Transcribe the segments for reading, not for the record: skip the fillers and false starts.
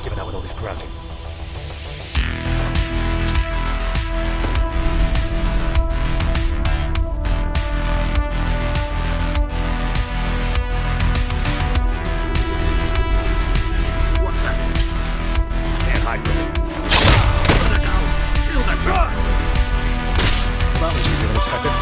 Everyone's given out with all this grouting. What's that? Can't hide from it. Put it down! Kill that guy! That was easier than expected.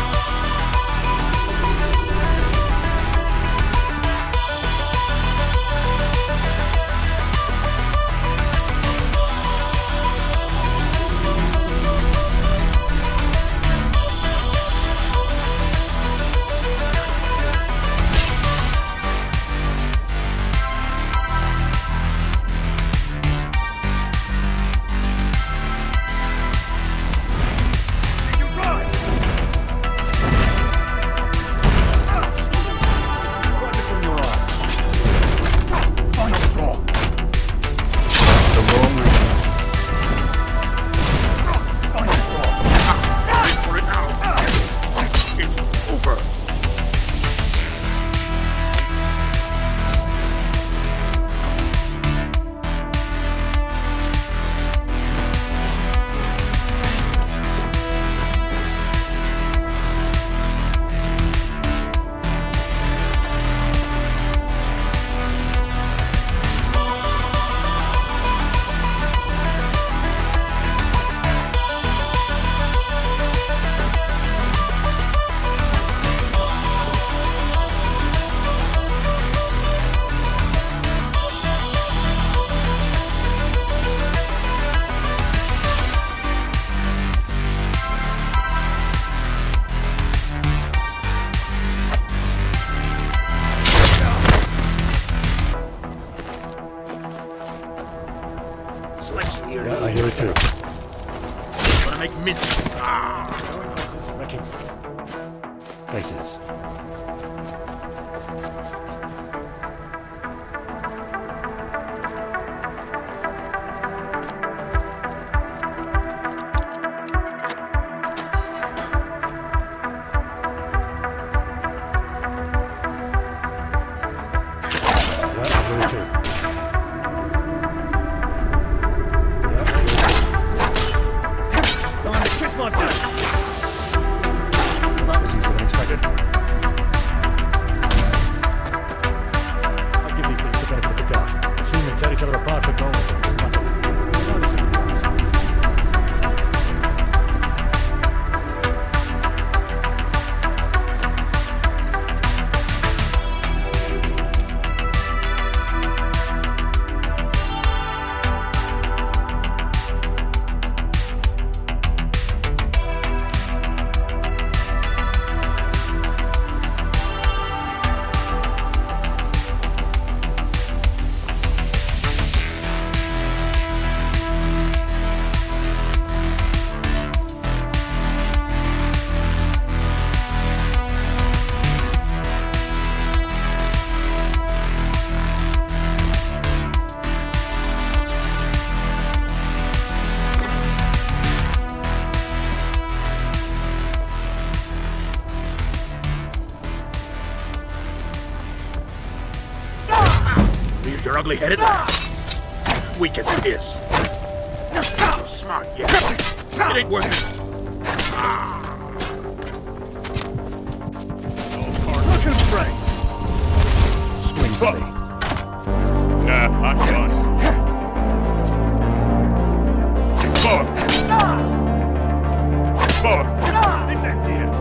Yeah, I hear it too. Wanna make mince? Going places, wrecking places. Yeah, I hear it too. Come on, guys. Well, that was easier than expected. I'll give these things the benefit of the doubt. I've seen them tear each other apart for gold, but it's nothing. It's not a surprise. You're ugly-headed? Weak as it is. You're smart, yeah. It ain't worth it. Look and spray! Swing for me. Nah, I'm done. Forward! Forward! This ends here.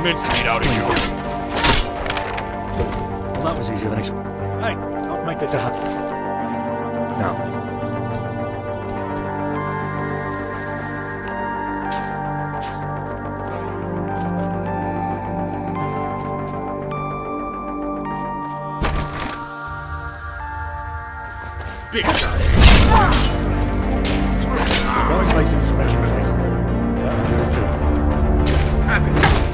mince meat out of you. Well, that was easier than expected. Hey, I'll make this a happen. Now. Big guy. Those places making mistakes. Yeah, I do it too. Have it.